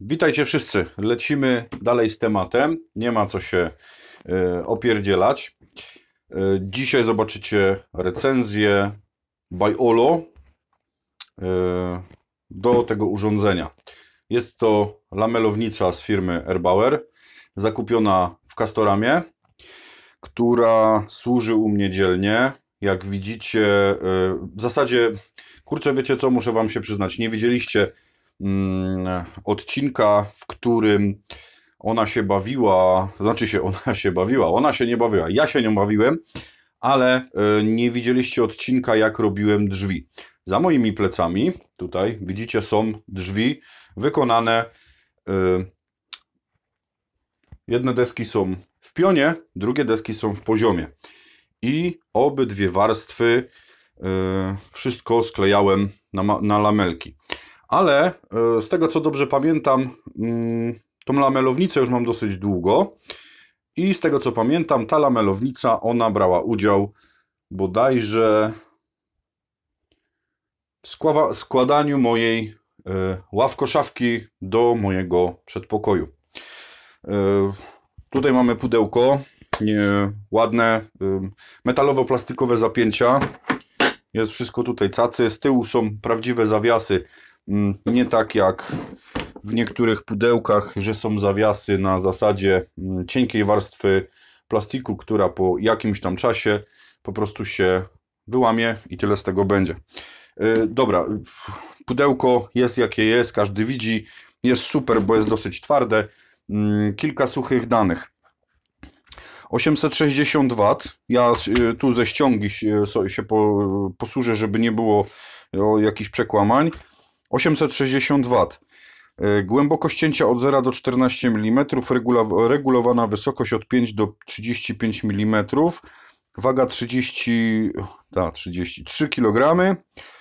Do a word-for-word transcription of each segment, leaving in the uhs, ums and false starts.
Witajcie wszyscy. Lecimy dalej z tematem. Nie ma co się y, opierdzielać. Y, dzisiaj zobaczycie recenzję Baiolo y, do tego urządzenia. Jest to lamelownica z firmy Erbauer, zakupiona w Castoramie, która służy u mnie dzielnie. Jak widzicie, y, w zasadzie, kurczę, wiecie co, muszę wam się przyznać, nie widzieliście odcinka, w którym ona się bawiła, znaczy się ona się bawiła, ona się nie bawiła, ja się nie bawiłem, ale nie widzieliście odcinka, jak robiłem drzwi. Za moimi plecami, tutaj widzicie, są drzwi wykonane, jedne deski są w pionie, drugie deski są w poziomie i obydwie warstwy wszystko sklejałem na, na lamelki. Ale z tego, co dobrze pamiętam, tą lamelownicę już mam dosyć długo i z tego, co pamiętam, ta lamelownica, ona brała udział bodajże w składaniu mojej ławko-szafki do mojego przedpokoju. Tutaj mamy pudełko, ładne, metalowo-plastikowe zapięcia. Jest wszystko tutaj cacy, z tyłu są prawdziwe zawiasy. Nie tak jak w niektórych pudełkach, że są zawiasy na zasadzie cienkiej warstwy plastiku, która po jakimś tam czasie po prostu się wyłamie i tyle z tego będzie. Dobra, pudełko jest jakie jest, każdy widzi, jest super, bo jest dosyć twarde. Kilka suchych danych. osiemset sześćdziesiąt watów. Ja tu ze ściągi się posłużę, żeby nie było jakichś przekłamań. osiemset sześćdziesiąt watów. Głębokość cięcia od zera do czternastu milimetrów, regulowana wysokość od pięciu do trzydziestu pięciu milimetrów, waga trzydzieści, ta, trzydzieści trzy kilogramy.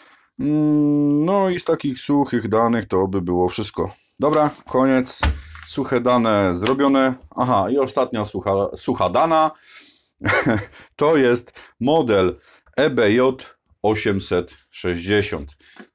No i z takich suchych danych to by było wszystko. Dobra, koniec. Suche dane zrobione. Aha, i ostatnia sucha, sucha dana to jest model E B J osiemset sześćdziesiąt.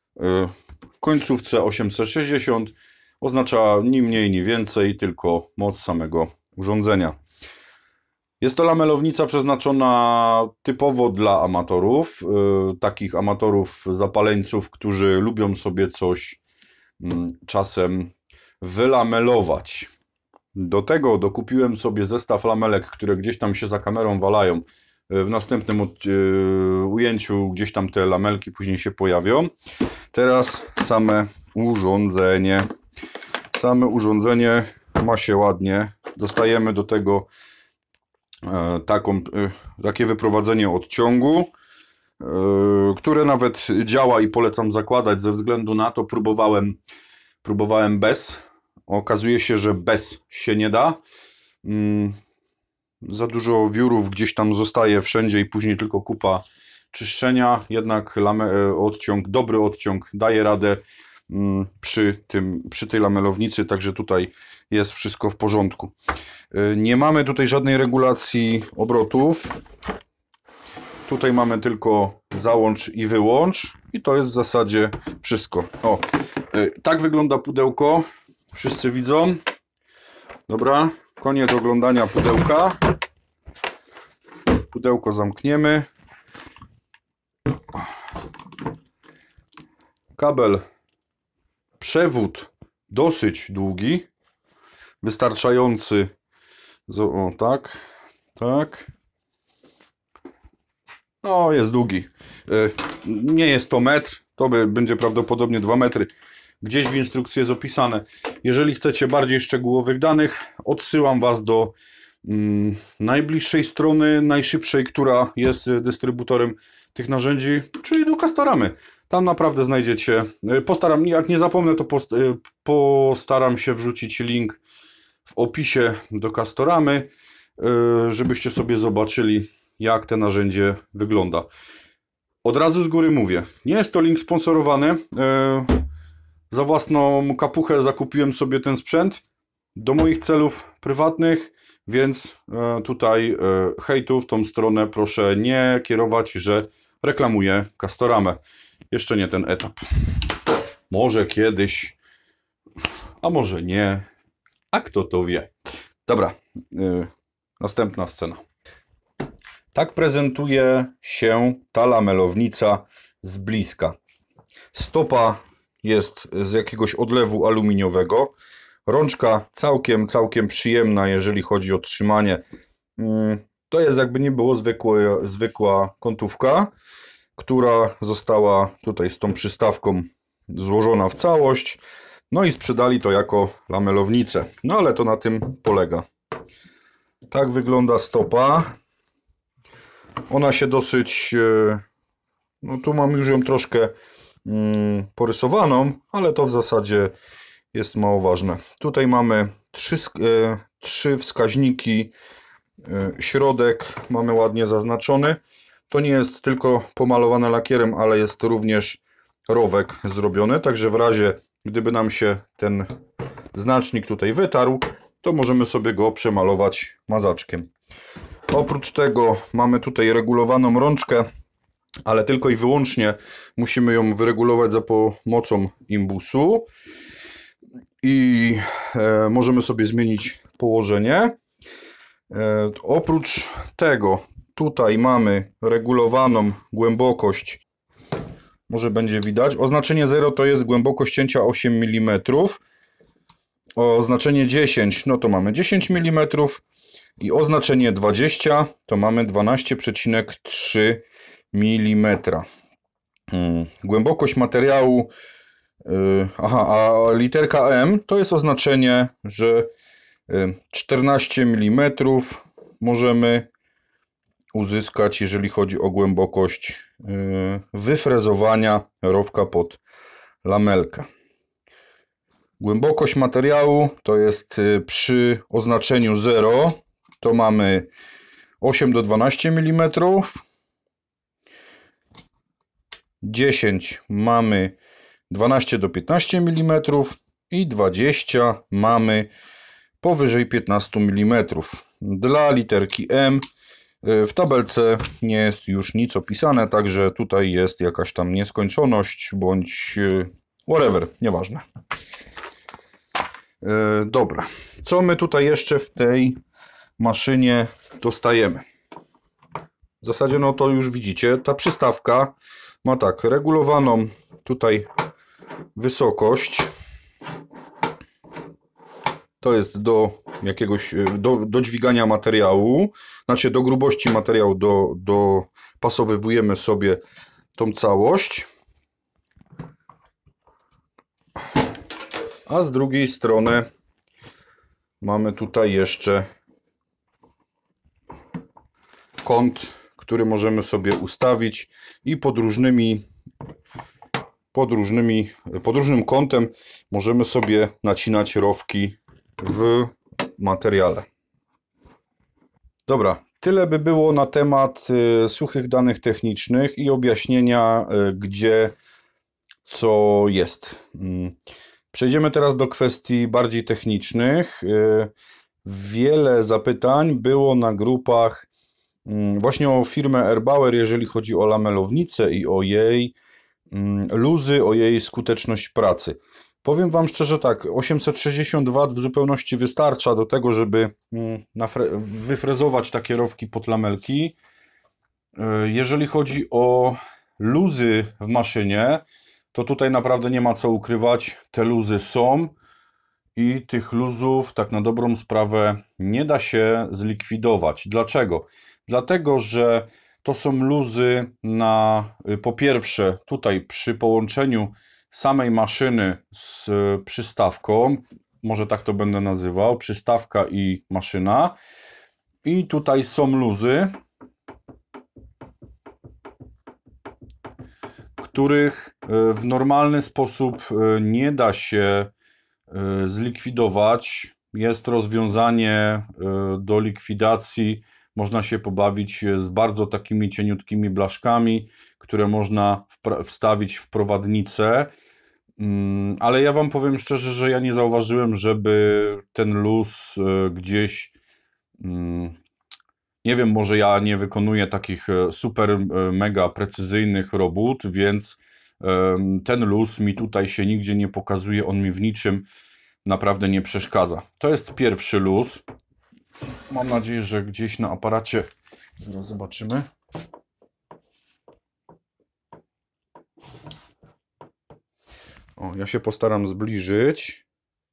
W końcówce osiemset sześćdziesiąt oznacza ni mniej, ni więcej, tylko moc samego urządzenia. Jest to lamelownica przeznaczona typowo dla amatorów, yy, takich amatorów zapaleńców, którzy lubią sobie coś yy, czasem wylamelować. Do tego dokupiłem sobie zestaw lamelek, które gdzieś tam się za kamerą walają. W następnym od, yy, ujęciu gdzieś tam te lamelki później się pojawią. Teraz same urządzenie. Same urządzenie ma się ładnie. Dostajemy do tego e, taką, e, takie wyprowadzenie odciągu, e, które nawet działa i polecam zakładać. Ze względu na to próbowałem, próbowałem bez. Okazuje się, że bez się nie da. Mm. Za dużo wiórów gdzieś tam zostaje wszędzie i później tylko kupa czyszczenia. Jednak lame, odciąg, dobry odciąg daje radę mm, przy, tym, przy tej lamelownicy, także tutaj jest wszystko w porządku. Nie mamy tutaj żadnej regulacji obrotów. Tutaj mamy tylko załącz i wyłącz i to jest w zasadzie wszystko. O, tak wygląda pudełko. Wszyscy widzą. Dobra. Koniec oglądania pudełka. Pudełko zamkniemy. Kabel, przewód dosyć długi, wystarczający. O, tak, tak. No, jest długi. Nie jest to metr, to będzie prawdopodobnie dwa metry. Gdzieś w instrukcji jest opisane. Jeżeli chcecie bardziej szczegółowych danych, odsyłam Was do mm, najbliższej strony, najszybszej, która jest dystrybutorem tych narzędzi, czyli do Castoramy. Tam naprawdę znajdziecie. Postaram, jak nie zapomnę, to post, postaram się wrzucić link w opisie do Castoramy, żebyście sobie zobaczyli, jak to narzędzie wygląda. Od razu z góry mówię, nie jest to link sponsorowany. Za własną kapuchę zakupiłem sobie ten sprzęt do moich celów prywatnych, więc tutaj hejtu w tą stronę proszę nie kierować, że reklamuję Castoramę. Jeszcze nie ten etap. Może kiedyś, a może nie, a kto to wie. Dobra, yy, następna scena. Tak prezentuje się ta lamelownica z bliska. Stopa jest z jakiegoś odlewu aluminiowego. Rączka całkiem, całkiem przyjemna, jeżeli chodzi o trzymanie. To jest, jakby nie było, zwykłe, zwykła kątówka, która została tutaj z tą przystawką złożona w całość. No i sprzedali to jako lamelownicę. No ale to na tym polega. Tak wygląda stopa. Ona się dosyć... No tu mam już ją troszkę mm, porysowaną, ale to w zasadzie jest mało ważne. Tutaj mamy trzy, e, trzy wskaźniki. E, środek mamy ładnie zaznaczony. To nie jest tylko pomalowane lakierem, ale jest również rowek zrobiony. Także w razie, gdyby nam się ten znacznik tutaj wytarł, to możemy sobie go przemalować mazaczkiem. Oprócz tego mamy tutaj regulowaną rączkę, ale tylko i wyłącznie musimy ją wyregulować za pomocą imbusu i e, możemy sobie zmienić położenie. E, oprócz tego tutaj mamy regulowaną głębokość, może będzie widać. Oznaczenie zero to jest głębokość cięcia osiem milimetrów. Oznaczenie dziesięć, no to mamy dziesięć milimetrów i oznaczenie dwadzieścia to mamy dwanaście przecinek trzy milimetra. Hmm. Głębokość materiału, yy, aha, a literka M to jest oznaczenie, że yy, czternaście milimetrów możemy uzyskać, jeżeli chodzi o głębokość yy, wyfrezowania rowka pod lamelkę. Głębokość materiału to jest yy, przy oznaczeniu zero to mamy osiem do dwunastu milimetrów. dziesięć mamy dwanaście do piętnastu milimetrów i dwadzieścia mamy powyżej piętnastu milimetrów. Dla literki M w tabelce nie jest już nic opisane, także tutaj jest jakaś tam nieskończoność bądź whatever, nieważne. Dobra, co my tutaj jeszcze w tej maszynie dostajemy? W zasadzie no to już widzicie, ta przystawka ma tak, regulowaną tutaj wysokość. To jest do jakiegoś, do, do dźwigania materiału, znaczy do grubości materiału, do, dopasowujemy sobie tą całość. A z drugiej strony mamy tutaj jeszcze kąt, który możemy sobie ustawić i pod różnymi, pod różnymi, pod różnym kątem możemy sobie nacinać rowki w materiale. Dobra, tyle by było na temat y, suchych danych technicznych i objaśnienia, y, gdzie co jest. Y, przejdziemy teraz do kwestii bardziej technicznych. Y, wiele zapytań było na grupach właśnie o firmę Erbauer, jeżeli chodzi o lamelownicę i o jej luzy, o jej skuteczność pracy. Powiem Wam szczerze tak, osiemset sześćdziesiąt watów w zupełności wystarcza do tego, żeby wyfrezować takie rowki pod lamelki. Jeżeli chodzi o luzy w maszynie, to tutaj naprawdę nie ma co ukrywać, te luzy są i tych luzów tak na dobrą sprawę nie da się zlikwidować. Dlaczego? Dlatego, że to są luzy na, po pierwsze, tutaj przy połączeniu samej maszyny z przystawką, może tak to będę nazywał, przystawka i maszyna. I tutaj są luzy, których w normalny sposób nie da się zlikwidować. Jest rozwiązanie do likwidacji. Można się pobawić z bardzo takimi cieniutkimi blaszkami, które można wstawić w prowadnicę. Ale ja Wam powiem szczerze, że ja nie zauważyłem, żeby ten luz gdzieś... Nie wiem, może ja nie wykonuję takich super mega precyzyjnych robót, więc ten luz mi tutaj się nigdzie nie pokazuje, on mi w niczym naprawdę nie przeszkadza. To jest pierwszy luz. Mam nadzieję, że gdzieś na aparacie zaraz zobaczymy. O, ja się postaram zbliżyć.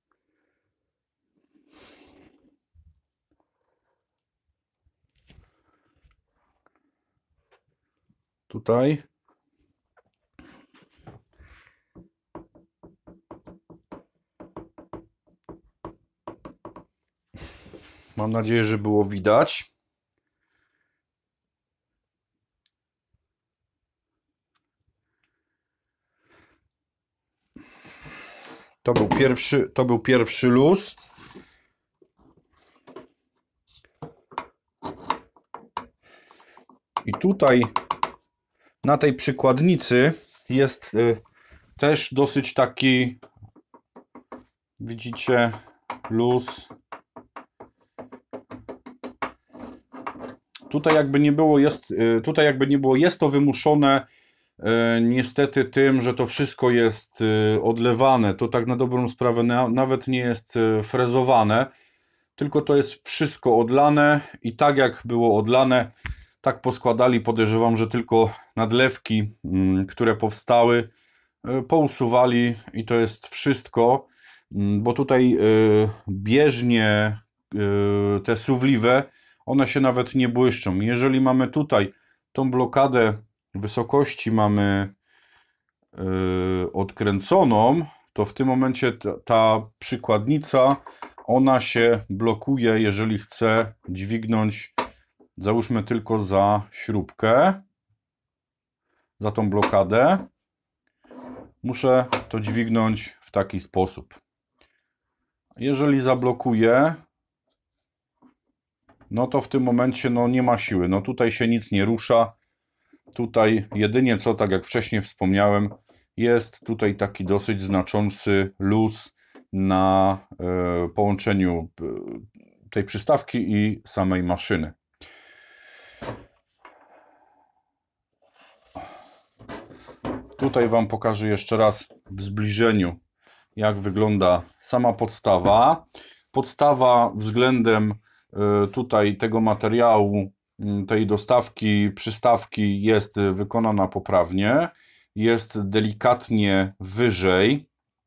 Tutaj. Mam nadzieję, że było widać. To był pierwszy, to był pierwszy luz. I tutaj na tej przykładnicy jest y, też dosyć taki, widzicie, luz. Tutaj jakby nie było, jest, y, tutaj jakby nie było, jest to wymuszone y, niestety tym, że to wszystko jest y, odlewane. To tak na dobrą sprawę na, nawet nie jest y, frezowane, tylko to jest wszystko odlane i tak jak było odlane, tak poskładali, podejrzewam, że tylko nadlewki, które powstały, pousuwali i to jest wszystko, bo tutaj bieżnie te suwliwe, one się nawet nie błyszczą. Jeżeli mamy tutaj tą blokadę wysokości mamy odkręconą, to w tym momencie ta, ta przykładnica, ona się blokuje, jeżeli chcę dźwignąć, załóżmy tylko za śrubkę, za tą blokadę. Muszę to dźwignąć w taki sposób. Jeżeli zablokuję, no to w tym momencie no nie ma siły. No tutaj się nic nie rusza. Tutaj jedynie co, tak jak wcześniej wspomniałem, jest tutaj taki dosyć znaczący luz na e, połączeniu tej przystawki i samej maszyny. Tutaj Wam pokażę jeszcze raz w zbliżeniu, jak wygląda sama podstawa. Podstawa względem tutaj tego materiału, tej dostawki, przystawki jest wykonana poprawnie. Jest delikatnie wyżej,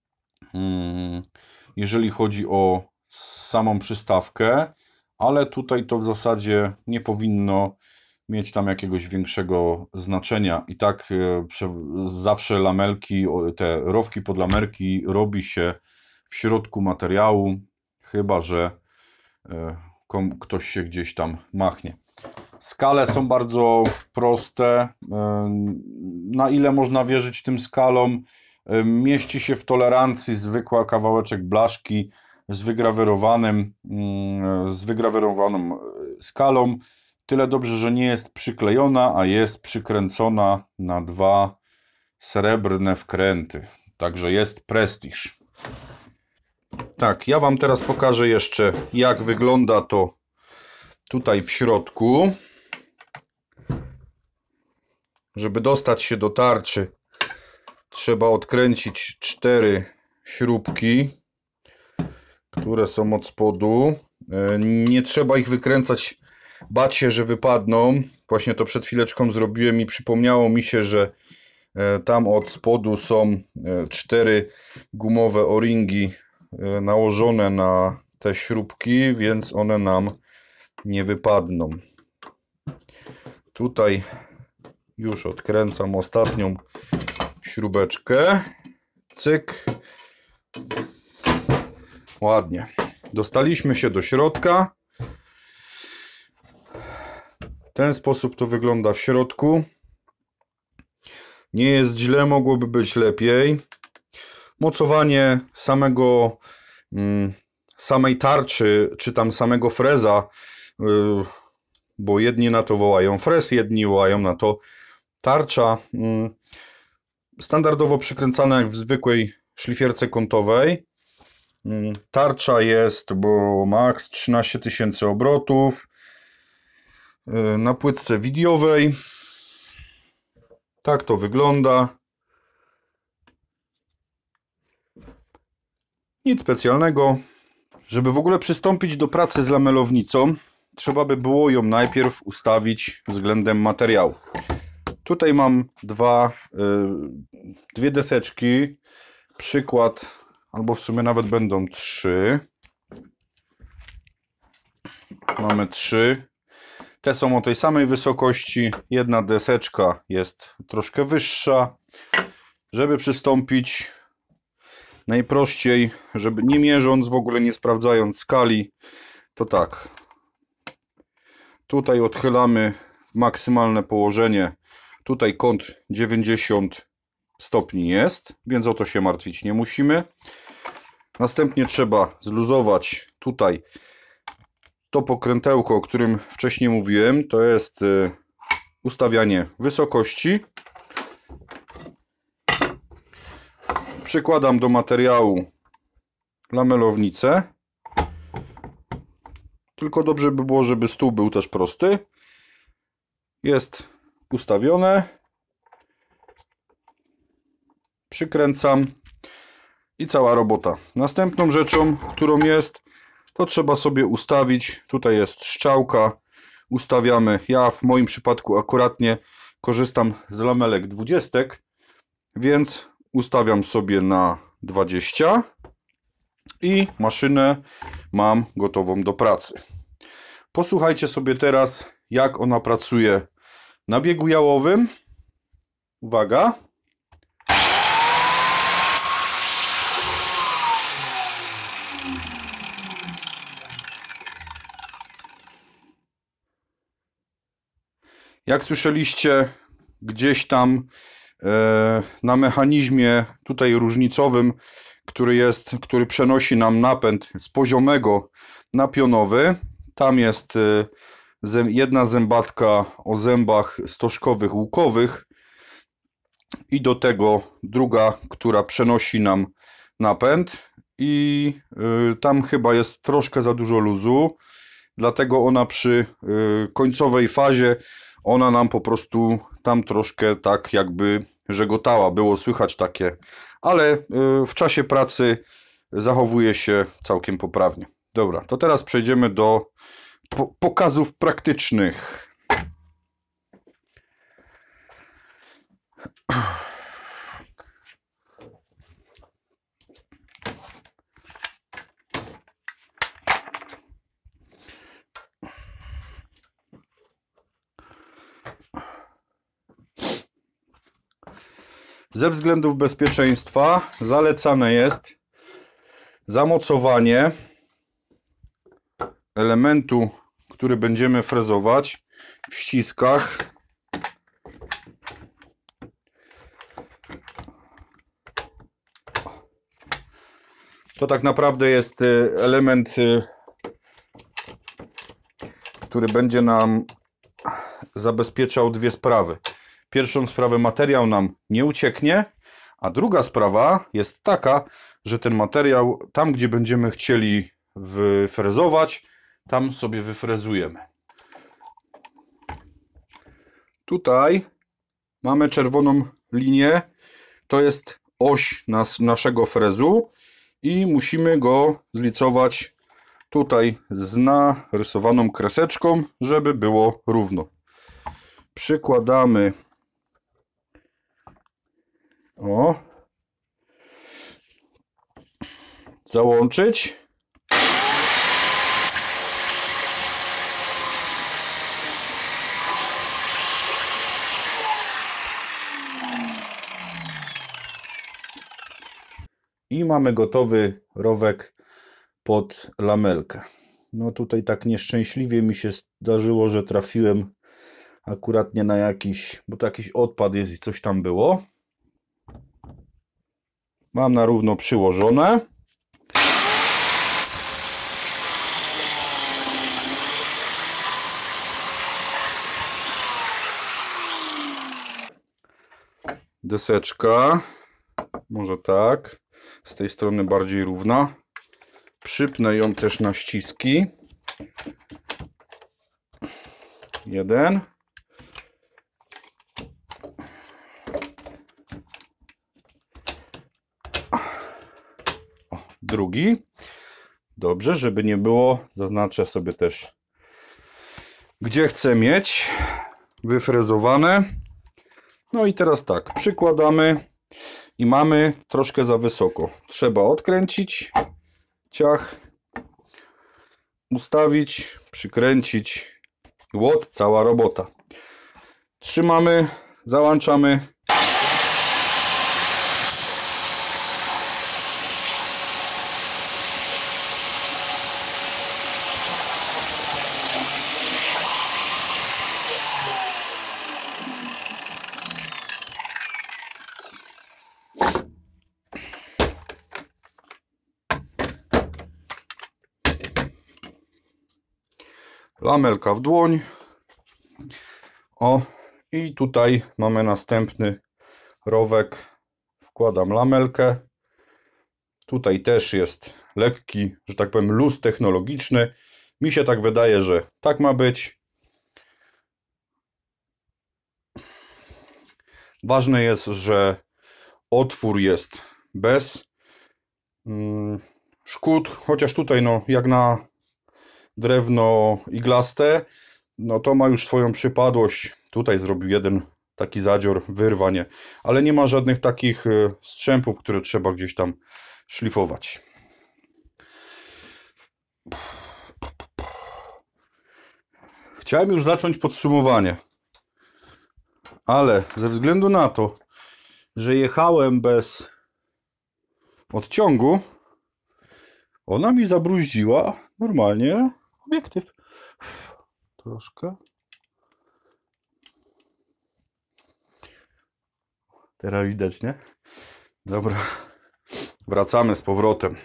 jeżeli chodzi o samą przystawkę, ale tutaj to w zasadzie nie powinno mieć tam jakiegoś większego znaczenia. I tak zawsze lamelki, te rowki pod lamelki robi się w środku materiału, chyba że ktoś się gdzieś tam machnie. Skale są bardzo proste. Na ile można wierzyć tym skalom? Mieści się w tolerancji zwykła kawałeczek blaszki z wygrawerowanym, z wygrawerowaną skalą. Tyle dobrze, że nie jest przyklejona, a jest przykręcona na dwa srebrne wkręty. Także jest prestiż. Tak, ja Wam teraz pokażę jeszcze, jak wygląda to tutaj w środku. Żeby dostać się do tarczy, trzeba odkręcić cztery śrubki, które są od spodu. Nie trzeba ich wykręcać, bać się, że wypadną. Właśnie to przed chwileczką zrobiłem i przypomniało mi się, że tam od spodu są cztery gumowe o-ringi nałożone na te śrubki, więc one nam nie wypadną. Tutaj już odkręcam ostatnią śrubeczkę. Cyk. Ładnie. Dostaliśmy się do środka. W ten sposób to wygląda w środku. Nie jest źle, mogłoby być lepiej. Mocowanie samego samej tarczy, czy tam samego freza, bo jedni na to wołają frez, jedni wołają na to tarcza. Standardowo przykręcana jak w zwykłej szlifierce kątowej. Tarcza jest, bo max trzynaście tysięcy obrotów. Na płytce widiowej. Tak to wygląda. Nic specjalnego. Żeby w ogóle przystąpić do pracy z lamelownicą, trzeba by było ją najpierw ustawić względem materiału. Tutaj mam dwa, yy, dwie deseczki. Przykład, albo w sumie nawet będą trzy. Mamy trzy. Te są o tej samej wysokości. Jedna deseczka jest troszkę wyższa. Żeby przystąpić najprościej, żeby nie mierząc, w ogóle nie sprawdzając skali, to tak. Tutaj odchylamy maksymalne położenie. Tutaj kąt dziewięćdziesiąt stopni jest, więc o to się martwić nie musimy. Następnie trzeba zluzować tutaj to pokrętełko, o którym wcześniej mówiłem. To jest ustawianie wysokości. Przykładam do materiału lamelownicę. Tylko dobrze by było, żeby stół był też prosty. Jest ustawione. Przykręcam i cała robota. Następną rzeczą, którą jest, to trzeba sobie ustawić. Tutaj jest strzałka. Ustawiamy. Ja w moim przypadku akuratnie korzystam z lamelek dwudziestek, więc ustawiam sobie na dwadzieścia i maszynę mam gotową do pracy. Posłuchajcie sobie teraz, jak ona pracuje na biegu jałowym. Uwaga. Jak słyszeliście, gdzieś tam e, na mechanizmie tutaj różnicowym, który jest, który przenosi nam napęd z poziomego na pionowy, tam jest e, zę, jedna zębatka o zębach stożkowych łukowych i do tego druga, która przenosi nam napęd i e, tam chyba jest troszkę za dużo luzu, dlatego ona przy e, końcowej fazie ona nam po prostu tam troszkę tak jakby żegotała, było słychać takie, ale w czasie pracy zachowuje się całkiem poprawnie. Dobra, to teraz przejdziemy do po pokazów praktycznych. Ze względów bezpieczeństwa zalecane jest zamocowanie elementu, który będziemy frezować, w ściskach. To tak naprawdę jest element, który będzie nam zabezpieczał dwie sprawy. Pierwszą sprawę, materiał nam nie ucieknie, a druga sprawa jest taka, że ten materiał tam, gdzie będziemy chcieli wyfrezować, tam sobie wyfrezujemy. Tutaj mamy czerwoną linię, to jest oś nas, naszego frezu i musimy go zlicować tutaj z narysowaną kreseczką, żeby było równo. Przykładamy. O. Załączyć. I mamy gotowy rowek pod lamelkę. No tutaj tak nieszczęśliwie mi się zdarzyło, że trafiłem akurat nie na jakiś, bo to jakiś odpad jest i coś tam było. Mam na równo przyłożone. Deseczka, może tak, z tej strony bardziej równa. Przypnę ją też na ściski. Jeden. O, drugi. Dobrze, żeby nie było, zaznaczę sobie też, gdzie chcę mieć wyfrezowane. No i teraz tak, przykładamy i mamy troszkę za wysoko. Trzeba odkręcić, ciach, ustawić, przykręcić. Łot, cała robota. Trzymamy, załączamy. Lamelka w dłoń. O, i tutaj mamy następny rowek. Wkładam lamelkę. Tutaj też jest lekki, że tak powiem, luz technologiczny. Mi się tak wydaje, że tak ma być. Ważne jest, że otwór jest bez mm, szkód, chociaż tutaj no jak na drewno iglaste, no to ma już swoją przypadłość. Tutaj zrobił jeden taki zadzior, wyrwanie, ale nie ma żadnych takich strzępów, które trzeba gdzieś tam szlifować. Chciałem już zacząć podsumowanie, ale ze względu na to, że jechałem bez odciągu, ona mi zabruździła normalnie obiektyw. Troszkę. Teraz widać, nie? Dobra. Wracamy z powrotem.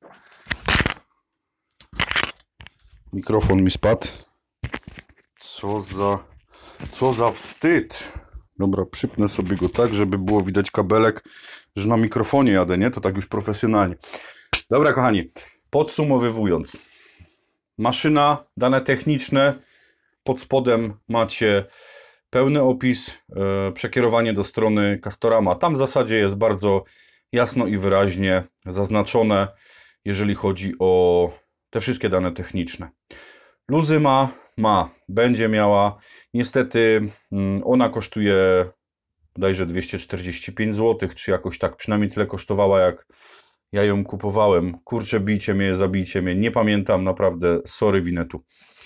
Mikrofon mi spadł. Co za... Co za wstyd. Dobra, przypnę sobie go tak, żeby było widać kabelek, że na mikrofonie jadę, nie? To tak już profesjonalnie. Dobra, kochani. Podsumowując. Maszyna, dane techniczne. Pod spodem macie pełny opis, e, przekierowanie do strony Castorama. Tam w zasadzie jest bardzo jasno i wyraźnie zaznaczone, jeżeli chodzi o te wszystkie dane techniczne. Luzy ma, ma, będzie miała. Niestety mm, ona kosztuje bodajże dwieście czterdzieści pięć złotych, czy jakoś tak, przynajmniej tyle kosztowała, jak ja ją kupowałem. Kurczę, bijcie mnie, zabijcie mnie, nie pamiętam, naprawdę, sorry Winetu.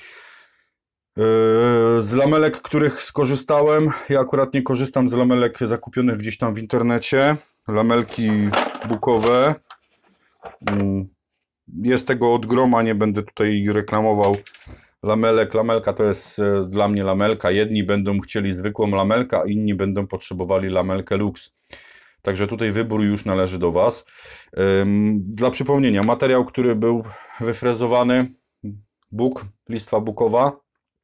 Z lamelek, których skorzystałem, ja akurat nie korzystam z lamelek zakupionych gdzieś tam w internecie. Lamelki bukowe. Jest tego od groma, nie będę tutaj reklamował lamelek. Lamelka to jest dla mnie lamelka. Jedni będą chcieli zwykłą lamelkę, a inni będą potrzebowali lamelkę Lux. Także tutaj wybór już należy do Was. Dla przypomnienia, materiał, który był wyfrezowany, buk, listwa bukowa.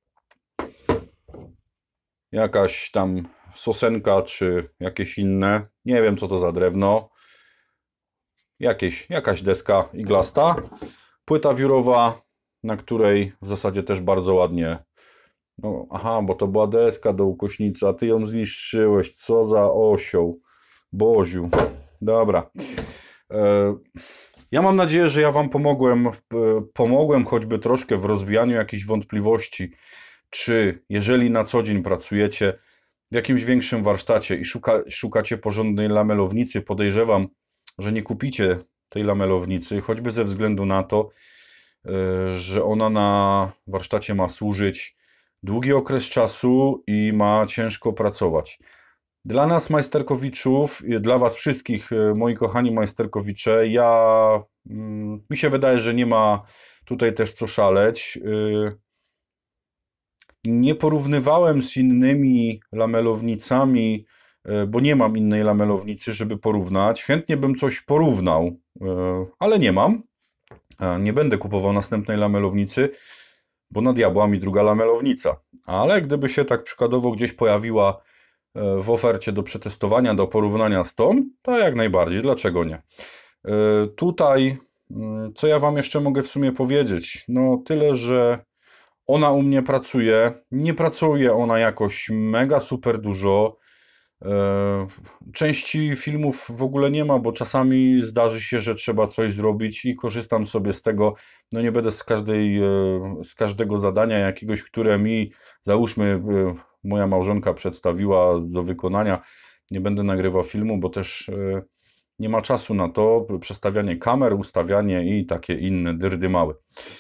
Jakaś tam sosenka, czy jakieś inne. Nie wiem, co to za drewno. Jakieś, jakaś deska iglasta. Płyta wiórowa, na której w zasadzie też bardzo ładnie. No, aha, bo to była deska do ukośnicy, a ty ją zniszczyłeś. Co za osioł. Boziu. Dobra. E, ja mam nadzieję, że ja Wam pomogłem, pomogłem choćby troszkę w rozwijaniu jakichś wątpliwości. Czy jeżeli na co dzień pracujecie w jakimś większym warsztacie i szuka, szukacie porządnej lamelownicy, podejrzewam, że nie kupicie tej lamelownicy, choćby ze względu na to, że ona na warsztacie ma służyć długi okres czasu i ma ciężko pracować. Dla nas majsterkowiczów, dla Was wszystkich, moi kochani majsterkowicze, ja, mi się wydaje, że nie ma tutaj też co szaleć. Nie porównywałem z innymi lamelownicami, bo nie mam innej lamelownicy, żeby porównać. Chętnie bym coś porównał, ale nie mam. Nie będę kupował następnej lamelownicy, bo na diabła mi druga lamelownica. Ale gdyby się tak przykładowo gdzieś pojawiła w ofercie do przetestowania, do porównania z tą, to jak najbardziej, dlaczego nie? Tutaj, co ja Wam jeszcze mogę w sumie powiedzieć? No tyle, że ona u mnie pracuje, nie pracuje ona jakoś mega super dużo. Części filmów w ogóle nie ma, bo czasami zdarzy się, że trzeba coś zrobić i korzystam sobie z tego. No nie będę z każdej, z każdego zadania jakiegoś, które mi, załóżmy, moja małżonka przedstawiła do wykonania, nie będę nagrywał filmu, bo też nie ma czasu na to, przestawianie kamer, ustawianie i takie inne dyrdy małe.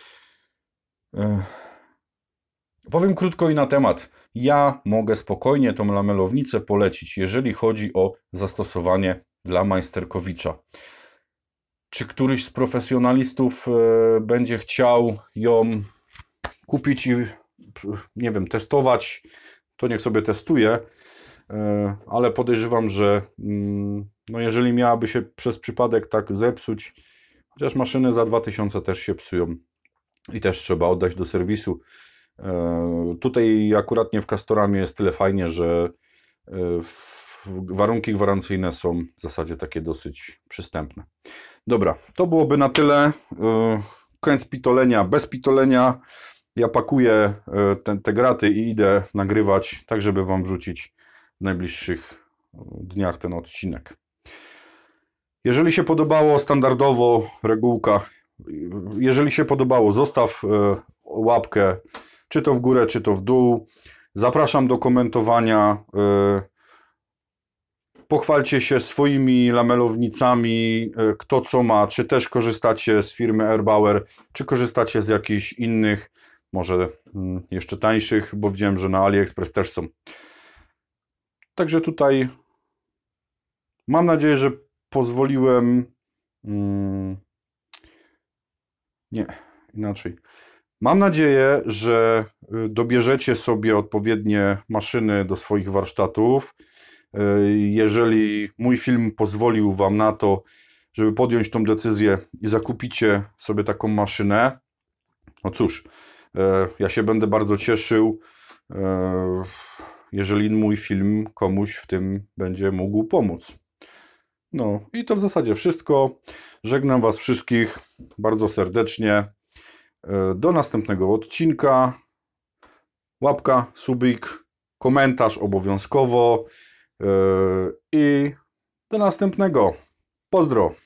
Powiem krótko i na temat. Ja mogę spokojnie tą lamelownicę polecić, jeżeli chodzi o zastosowanie dla majsterkowicza. Czy któryś z profesjonalistów będzie chciał ją kupić i, nie wiem, testować, to niech sobie testuje, ale podejrzewam, że no jeżeli miałaby się przez przypadek tak zepsuć, chociaż maszyny za dwa tysiące też się psują i też trzeba oddać do serwisu. Tutaj akurat nie w Castoramie jest tyle fajnie, że warunki gwarancyjne są w zasadzie takie dosyć przystępne. Dobra, to byłoby na tyle. Koniec pitolenia, bez pitolenia. Ja pakuję te, te graty i idę nagrywać, tak żeby Wam wrzucić w najbliższych dniach ten odcinek. Jeżeli się podobało, standardowo regułka. Jeżeli się podobało, zostaw łapkę, czy to w górę, czy to w dół. Zapraszam do komentowania. Pochwalcie się swoimi lamelownicami, kto co ma, czy też korzystacie z firmy Erbauer, czy korzystacie z jakichś innych, może jeszcze tańszych, bo wiem, że na AliExpress też są. Także tutaj mam nadzieję, że pozwoliłem... Nie, inaczej. Mam nadzieję, że dobierzecie sobie odpowiednie maszyny do swoich warsztatów. Jeżeli mój film pozwolił Wam na to, żeby podjąć tą decyzję i zakupicie sobie taką maszynę, no cóż, ja się będę bardzo cieszył, jeżeli mój film komuś w tym będzie mógł pomóc. No i to w zasadzie wszystko. Żegnam Was wszystkich bardzo serdecznie. Do następnego odcinka. Łapka, subik, komentarz obowiązkowo. I do następnego. Pozdro.